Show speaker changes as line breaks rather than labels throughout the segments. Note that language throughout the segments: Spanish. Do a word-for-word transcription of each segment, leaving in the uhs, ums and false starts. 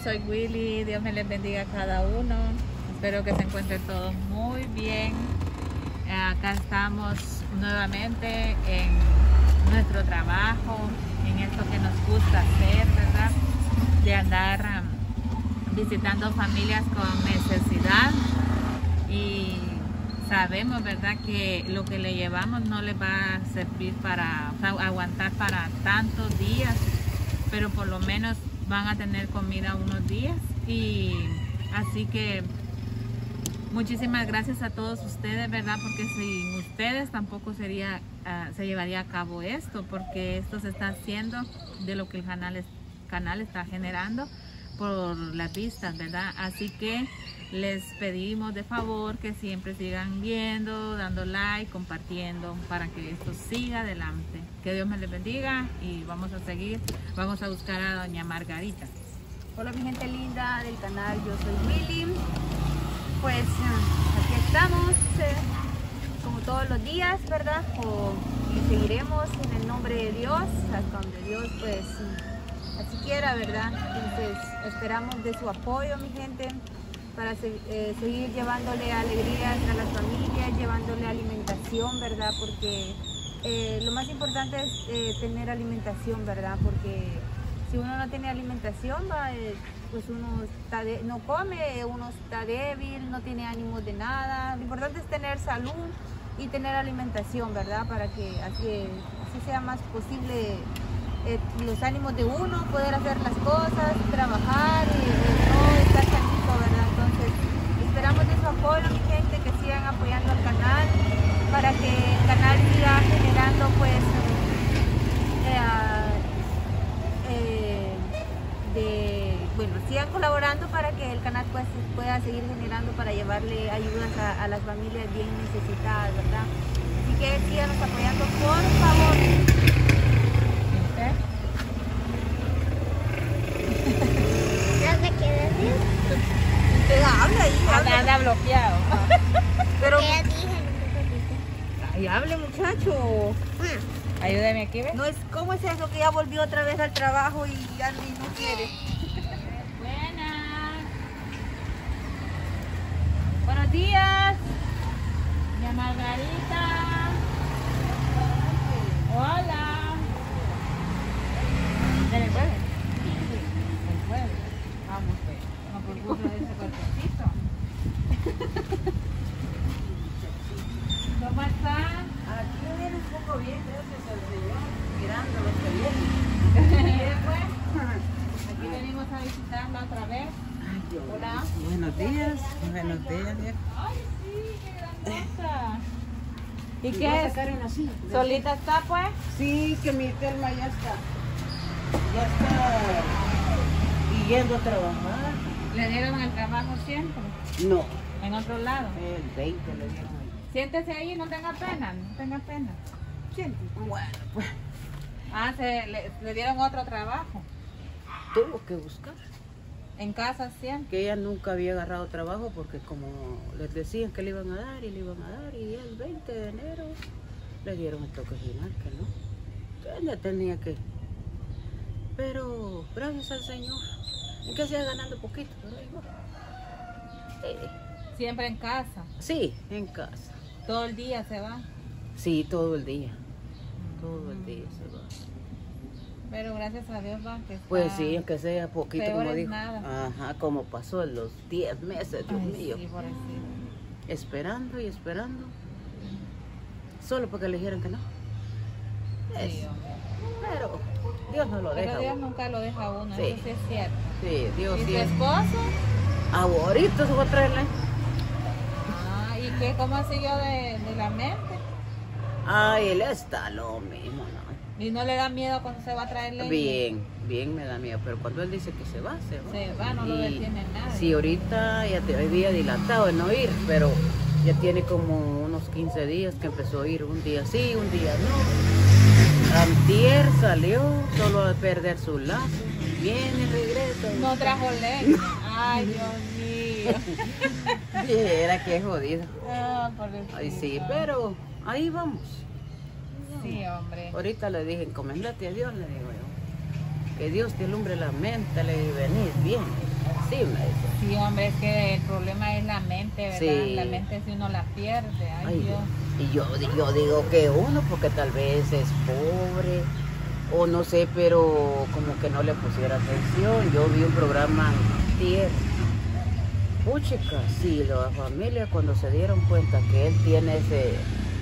soy Willy, Dios me les bendiga a cada uno, espero que se encuentren todos muy bien. Acá estamos nuevamente en nuestro trabajo, en esto que nos gusta hacer, ¿verdad? De andar um, visitando familias con necesidad, y sabemos, ¿verdad?, que lo que le llevamos no les va a servir para, o sea, aguantar para tantos días, pero por lo menos van a tener comida unos días. Y así que muchísimas gracias a todos ustedes, ¿verdad? Porque sin ustedes tampoco sería, uh, se llevaría a cabo esto, porque esto se está haciendo de lo que el canal, es, canal está generando por las vistas, ¿verdad? Así que les pedimos de favor que siempre sigan viendo, dando like, compartiendo, para que esto siga adelante. Que Dios me les bendiga y vamos a seguir, vamos a buscar a doña Margarita.
Hola mi gente linda del canal, yo soy Willy. Pues aquí estamos, eh, como todos los días, ¿verdad? O, y seguiremos en el nombre de Dios, hasta donde Dios pues así quiera, ¿verdad? Entonces esperamos de su apoyo, mi gente, para se, eh, seguir llevándole alegrías a las familias, llevándole alimentación, ¿verdad? Porque eh, lo más importante es eh, tener alimentación, ¿verdad? Porque si uno no tiene alimentación, va, eh, pues uno está de, no come, uno está débil, no tiene ánimos de nada. Lo importante es tener salud y tener alimentación, ¿verdad? Para que así, así sea más posible eh, los ánimos de uno, poder hacer las cosas, trabajar y eh, no estar sanito, ¿verdad? Entonces esperamos de su apoyo, mi gente, que sigan apoyando al canal para que el canal siga generando pues eh, eh, de, bueno, sigan colaborando para que el canal pues, pueda seguir generando para llevarle ayudas a, a las familias bien necesitadas, ¿verdad? Así que síganos apoyando, por favor. Habla ahí,
Anda, anda bloqueado.
pero ay, hable, muchacho.
Ayúdame aquí, ¿ves?
No es, ¿cómo es eso que ya volvió otra vez al trabajo y Andy no quiere?
Buenas. Buenos días. Doña Margarita. Hola. ¿Dale, puede? ¿Dale, puede? Vamos, pues. No, por gusto de ese cuerpecito. ¿Cómo están?
Aquí viene un poco bien, gracias al Señor, mirando lo que viene.
Bien, pues. Aquí venimos a visitarla otra vez.
Ay, Dios.
Hola.
Buenos días, buenos días, viejo.
Ay, sí, qué grandota. ¿Y
¿Y
qué
va a
es?
sacar una así?
¿Solita está, pues?
Sí, que mi Telma ya está, ya está yendo a trabajar.
¿Le dieron el trabajo siempre?
No,
¿En otro lado?
el veinte le dieron ahí.
Siéntese ahí, no tenga pena, no tenga pena. Siéntese.
Bueno, pues
Ah, se, le, le dieron otro trabajo.
tuvo que buscar.
En casa siempre.
Que ella nunca había agarrado trabajo porque como les decían que le iban a dar y le iban a dar, y el veinte de enero le dieron el toque final que no. Entonces ya tenía que. Pero gracias al Señor, en que sea ganando poquito, pero ahí va. Eh,
Siempre en casa.
sí, en casa.
Todo el día se va.
Sí, todo el día. Todo el día se va.
Pero gracias a Dios va que está...
Pues sí, aunque sea poquito,
peor
como
es
dijo.
nada.
Ajá, como pasó en los diez meses, Dios
Ay,
mío.
sí, pobrecito.
Esperando y esperando. Solo porque le dijeron que no.
Sí,
Eso.
hombre.
Pero Dios no lo deja.
Pero Dios
uno.
nunca lo deja a uno,
Sí.
eso sí es cierto.
Sí, Dios
¿Y
sí.
su esposo?
Ahorita se va a traerle.
Ah, ¿y qué? ¿Cómo siguió de, de la mente?
Ay, él está lo mismo, ¿no?
¿Y no le da miedo cuando se va a traer leña?
Bien, bien me da miedo, pero cuando él dice que se va, se va.
Se va, no lo
Y
detiene nadie.
sí, ahorita ya te había dilatado en no ir, pero ya tiene como unos quince días que empezó a ir, un día sí, un día no. Antier salió solo a perder su lazo, viene, regresa.
No trajo leña. Ay, Dios mío.
Era que jodido.
Ah, pobrecito.
Ay, sí, pero ahí vamos.
Sí, hombre.
Ahorita le dije, encomendate a Dios, le digo yo. Que Dios te alumbre la mente, le dije, venid bien. sí, me dice.
Sí, hombre, es que el problema es la mente, ¿verdad?
Sí.
La mente si uno la pierde, ay,
Ay,
Dios.
y yo, yo digo que uno, porque tal vez es pobre, o no sé, pero como que no le pusiera atención. Yo vi un programa antier. Puchica, sí, la familia cuando se dieron cuenta que él tiene ese,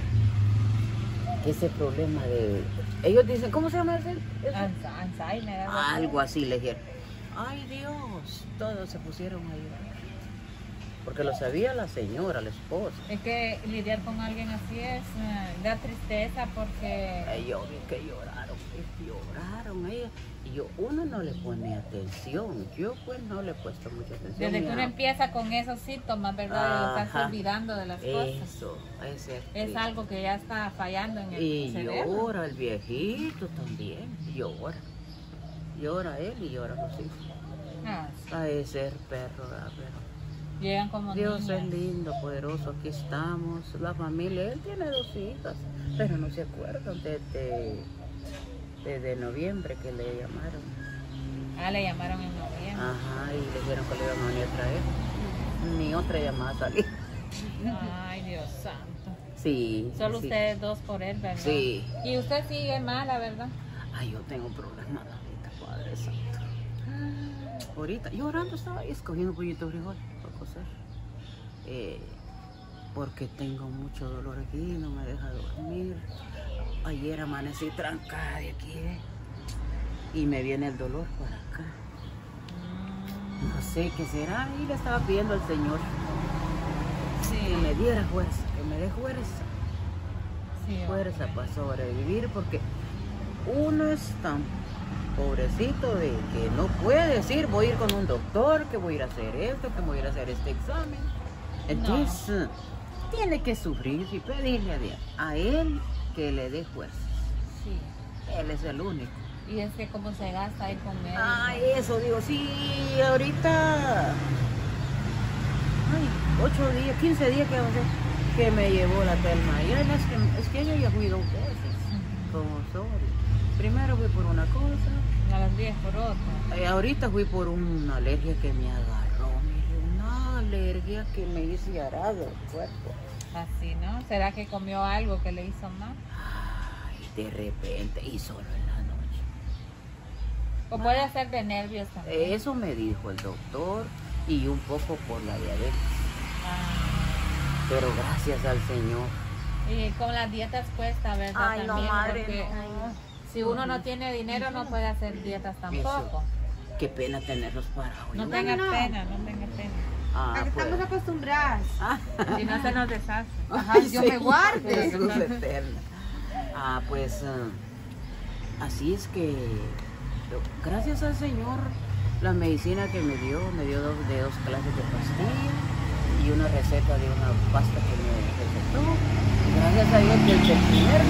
ese problema de... Ellos dicen, ¿cómo se llama ese? ese?
Alza- Alzheimer, algo así.
Algo así le dijeron. Ay Dios, todos se pusieron a llorar. Porque lo sabía la señora, la esposa.
Es que lidiar con alguien así es, eh, da tristeza porque...
Ay, yo vi que lloraron, que lloraron ellas. Y yo, uno no le pone atención. Yo pues no le he puesto mucha atención.
Desde que uno
mira.
empieza con esos síntomas, ¿verdad? De estarse
Ajá.
olvidando de las cosas.
Eso, ese es,
Es
triste.
algo que ya está fallando en el
Y
cerebro.
llora el viejito también, llora. Llora él y llora los hijos.
Ah, sí.
A ese perro, ¿verdad? Pero
Llegan como
Dios
niñas.
es lindo, poderoso, aquí estamos. La familia, él tiene dos hijas, pero no se acuerdan desde, desde noviembre que le llamaron.
Ah, le llamaron en noviembre.
Ajá, y le dijeron que le iban a venir a traer. Ni otra llamada salió.
Ay, Dios santo.
Sí.
Solo
sí.
ustedes dos por él, ¿verdad?
Sí.
Y usted sigue mala, ¿verdad?
Ay, yo tengo problemas ahorita, Padre Santo. Ahorita, yo orando estaba ahí escogiendo pollito de frijol para cocer. Eh, porque tengo mucho dolor aquí, no me deja dormir. Ayer amanecí trancada de aquí, ¿eh? Y me viene el dolor para acá. No sé qué será, y le estaba pidiendo al Señor que me diera fuerza, que me dé fuerza.
Sí,
Fuerza
hombre.
para sobrevivir, porque uno es tan pobrecito de que no puede decir voy a ir con un doctor, que voy a ir a hacer esto, que voy a ir a hacer este examen. Entonces tiene que sufrir y pedirle a Dios, a Él que le dé fuerza.
Sí.
Él es el único.
Y es que cómo se gasta ir con él.
Ay, eso digo, sí, ahorita, ay, ocho días, quince días que, va a ser que me llevó la Telma. Y además que, es que ella ya fui dos veces, como Sori. Primero fui por una cosa,
A las diez por otra.
eh, ahorita fui por una alergia que me agarró, mire, una alergia que me hizo arado el cuerpo.
Así, ¿no? ¿Será que comió algo que le hizo mal?
Ay, de repente, y solo en la noche.
O puede ser de nervios también.
Eso me dijo el doctor y un poco por la diabetes.
Ah,
Pero gracias al Señor.
y con las dietas cuesta, ¿verdad?
Ay, no,
también,
madre,
porque
no.
si uno no tiene dinero no puede hacer dietas tampoco.
Qué pena tenerlos parados.
No
¿no?
tenga
no, no.
pena, no tenga pena.
Ah, pues.
Estamos acostumbradas.
Ah,
Si no se nos deshace.
Ajá,
ay,
Dios
sí,
me guarde.
Jesús eterno. Ah, pues ah, así es que yo, gracias al Señor, la medicina que me dio, me dio dos, de dos clases de pastillas y una receta de una pasta que me recetó. Y gracias a Dios desde el primer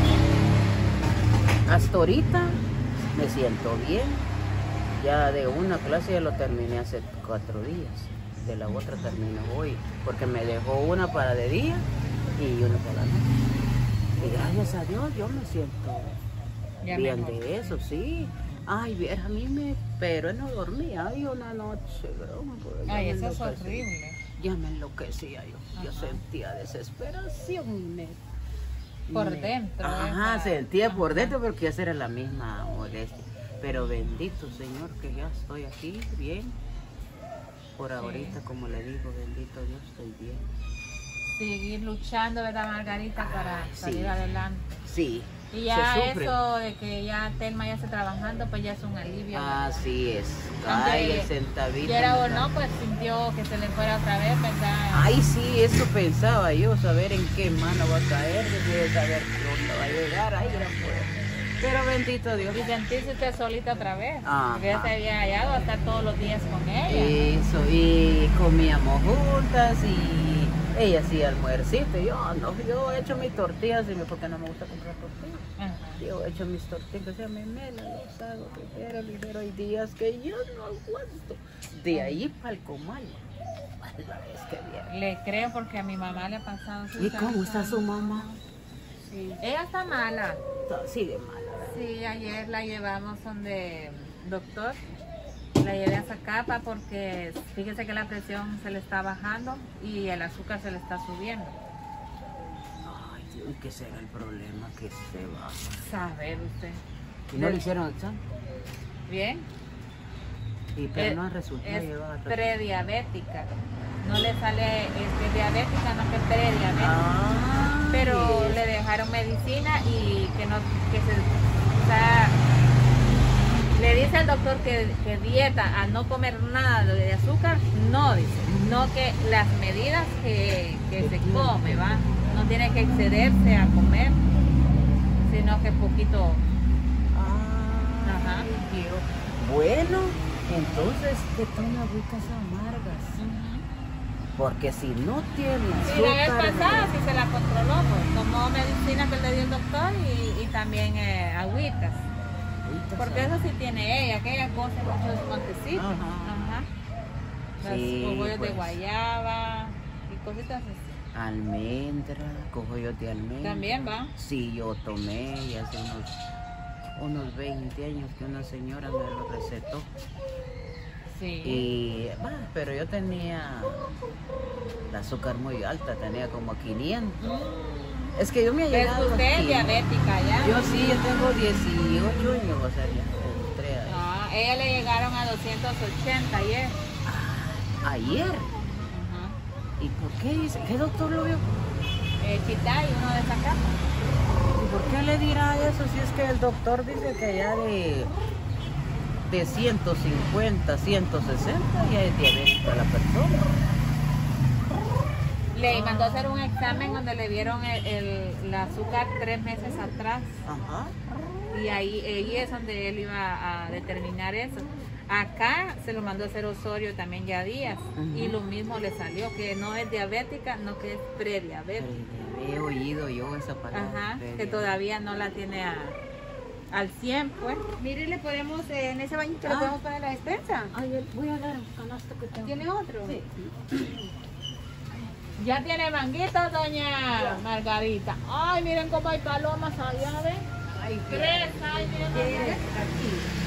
día hasta ahorita me siento bien. Ya de una clase ya lo terminé hace cuatro días. De la otra termino hoy, porque me dejó una para de día y una para la noche. Y gracias a Dios yo me siento
Ya
bien
mejor.
de eso, sí. Ay, ver, a mí me, pero no dormía, ay, una noche, broma, pues, ya
Ay,
me
eso es
enloquecí.
horrible.
Ya me enloquecía yo, yo
Ajá.
sentía desesperación y me...
Por
me-
dentro,
Ajá,
esa-
sentía por
ajá.
dentro porque esa era la misma molestia. Pero bendito Señor que ya estoy aquí, bien. Por
Sí.
ahorita, como le digo, bendito Dios, estoy bien.
Seguir luchando, ¿verdad, Margarita? Para
Ay, sí.
salir adelante.
Sí,
Y ya
se sufre.
eso de que ya Telma ya está trabajando, pues ya es un alivio. ¿verdad?
Así es.
Aunque
Ay, el centavito.
Quiera o
¿verdad?
no, pues sintió que se le fuera otra vez, ¿verdad?
Ay, sí, eso pensaba yo, saber en qué mano va a caer, de saber dónde va a llegar, ay, gran poder. Pero bendito Dios.
Y sentirse usted solita otra vez.
Ajá.
Porque ya se había hallado a estar todos los días con ella.
Eso, y comíamos juntas y ella hacía almuercito, y yo no, yo he hecho mis tortillas y me- porque no me gusta comprar tortillas.
Ajá.
Yo he hecho mis tortillas, o sea, me mela, los hago ligero, ligero. Hay días que yo no aguanto. De ahí para el comal. La vez que viene.
Le creo porque a mi mamá le ha pasado.
¿Y cómo está su mamá?
Sí. Ella está mala.
Está así de mala, ¿verdad?
Sí, ayer la llevamos donde doctor Le llevé esa capa porque fíjese que la presión se le está bajando y el azúcar se le está subiendo.
Ay, Dios, ¿qué será el problema que se va?
Saber usted.
¿Y no le hicieron examen?
Bien.
Y pero
Es-
no resultó
Es
llevar.
prediabética. No le sale, es que diabética, no que es prediabética.
Ah,
Pero
sí.
le dejaron medicina y que no, que se, o sea, le dice al doctor que, que dieta a no comer nada de azúcar, no dice, no que las medidas que, que se come, va, no tiene que excederse a comer, sino que poquito.
Ah,
Ajá.
Dios. Bueno, entonces que tome agüitas amargas. Porque si no tiene
Sí, la vez
azúcar,
pasada sí se la controló, pues, tomó medicina que le dio el doctor y, y también eh, agüitas.
agüitas
Porque eso sí tiene ella, que ella cose muchos montecitos.
Ajá.
Ajá. Los
Sí,
cogollos
pues.
de guayaba y cositas así.
almendra, cogollos de almendra.
También va.
Sí, yo tomé y hace unos, unos veinte años que una señora me lo recetó.
Sí.
Y, bah, pero yo tenía el azúcar muy alta, tenía como quinientos.
Mm.
Es que yo me he
Es
llegado
usted
aquí.
diabética ya.
Yo sí, yo tengo dieciocho años, o sea, ya entré ahí.
Ah, ella le llegaron a doscientos ochenta ayer.
Ayer.
Ajá.
¿Y por qué dice? ¿Qué doctor lo vio?
Eh, Chita y uno de esa capa.
¿Y por qué le dirá eso si es que el doctor dice que ya de, de ciento cincuenta, ciento sesenta ya es diabética la persona?
Le mandó a hacer un examen donde le vieron el, el- el azúcar tres meses atrás.
Ajá.
Y ahí, ahí es donde él iba a determinar eso. Acá se lo mandó a hacer Osorio también ya días.
Ujú.
Y lo mismo le salió, que no es diabética, no que es prediabética.
He oído yo esa palabra.
Ajá, que
prediabética.
todavía no la tiene a- al cien, pues.
Mire, le podemos, eh, en ese bañito le
Ah.
podemos poner la despensa.
Ay, el- voy a dar un canasto que tengo.
¿Tiene otro?
Sí.
Ya tiene manguitos, doña Margarita. Ay, miren cómo hay palomas allá, ¿ven?
Ay, qué-
Tres, ay, miren.
¿Qué
allá.
es? Aquí.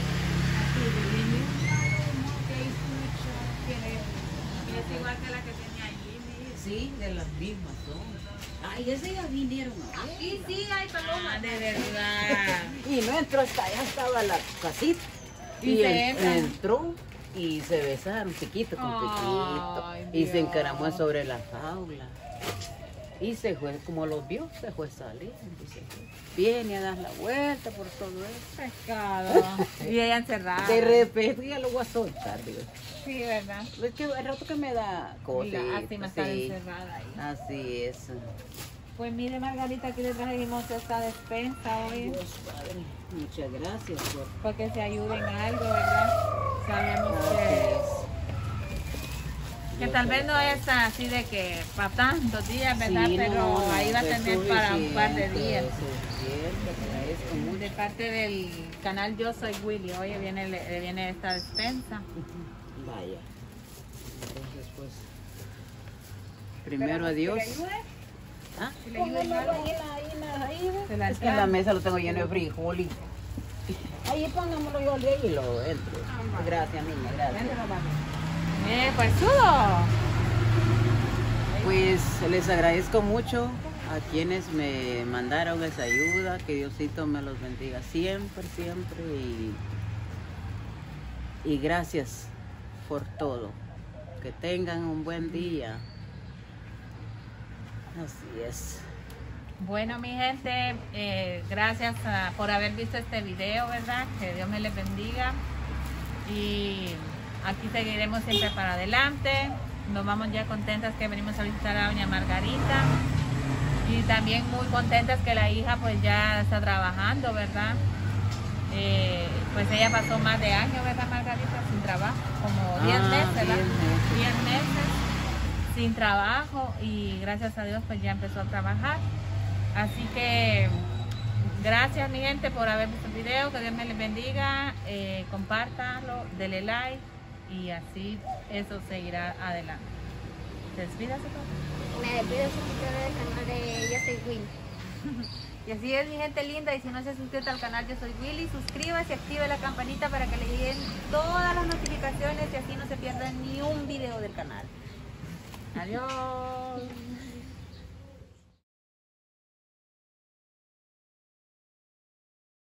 Es igual que la que tenía allí, mire.
Sí, de las mismas son. Ay, ese ya vinieron a ver.
Aquí sí hay palomas.
Ah, de verdad.
Y no entró hasta allá, estaba la casita.
Y
Y,
se
él
entran.
entró y se besaron chiquito con chiquito.
Ay,
Y se
Dios.
encaramó sobre la jaula. Y se fue, como los vio, se fue saliendo. Y se fue. Viene a dar la vuelta por todo eso.
Pescado. Y ella encerrada.
De repente ya lo voy a soltar, digo.
Sí, ¿verdad?
Es que el rato que me da cosas.
Lástima estar encerrada ahí.
Así es.
Pues mire, Margarita, aquí le trajimos esta despensa hoy.
Dios Padre, muchas gracias por
Para que se ayuden en algo, ¿verdad? Sabemos
Así
que,
es.
que tal vez no es así de que para tantos días, ¿verdad?
Sí,
Pero
no,
ahí va a
es
tener para un par de
suficiente,
días.
es suficiente, agradezco mucho.
De parte del canal Yo Soy Willy, oye, viene, le viene esta despensa.
Vaya. Entonces, pues, primero adiós. ¿Ah?
Póngalo ahí en la, ahí en la, ahí, ¿ve?
Se la
Es que en la mesa lo tengo lleno de frijol y ahí póngamelo yo de ahí y lo entro. Gracias, niña, gracias.
Eh, pues sudo.
Pues les agradezco mucho a quienes me mandaron esa ayuda, que Diosito me los bendiga siempre, siempre y, y gracias por todo. Que tengan un buen día. Así es.
Bueno, mi gente, eh, gracias ah, por haber visto este video, ¿verdad? Que Dios me les bendiga. Y aquí seguiremos siempre para adelante. Nos vamos ya contentas que venimos a visitar a doña Margarita. Y también muy contentas que la hija pues ya está trabajando, ¿verdad? Eh, pues ella pasó más de años, ¿verdad, Margarita? Sin trabajo, como diez
Ah,
meses, ¿verdad?
diez meses.
diez meses sin trabajo y gracias a Dios pues ya empezó a trabajar. Así que gracias mi gente por haber visto el video, que Dios me les bendiga, eh, compártanlo, denle like y así eso seguirá adelante. Despídase, papá.
Me despido, suscríbete al canal de Yo Soy Willy. Y así es, mi gente linda, y si no se ha suscrito al canal Yo Soy Willy, suscríbase y active la campanita para que le lleguen todas las notificaciones y así no se pierdan ni un video del canal.
Adiós.